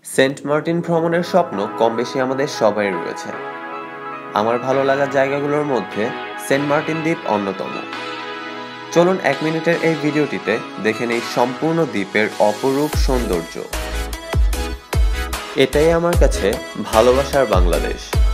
Saint Martin ভ্রমণের স্বপ্ন কমবেশি আমাদের সবারই রয়েছে। আমার ভালো লাগা জায়গাগুলোর মধ্যে সেন্ট মার্টিন দ্বীপ অন্যতম। চলুন 1 মিনিটের এই ভিডিওটিতে দেখে নেই সম্পূর্ণ দ্বীপের অপরূপ সৌন্দর্য। এটাই আমার কাছে ভালোবাসার বাংলাদেশ।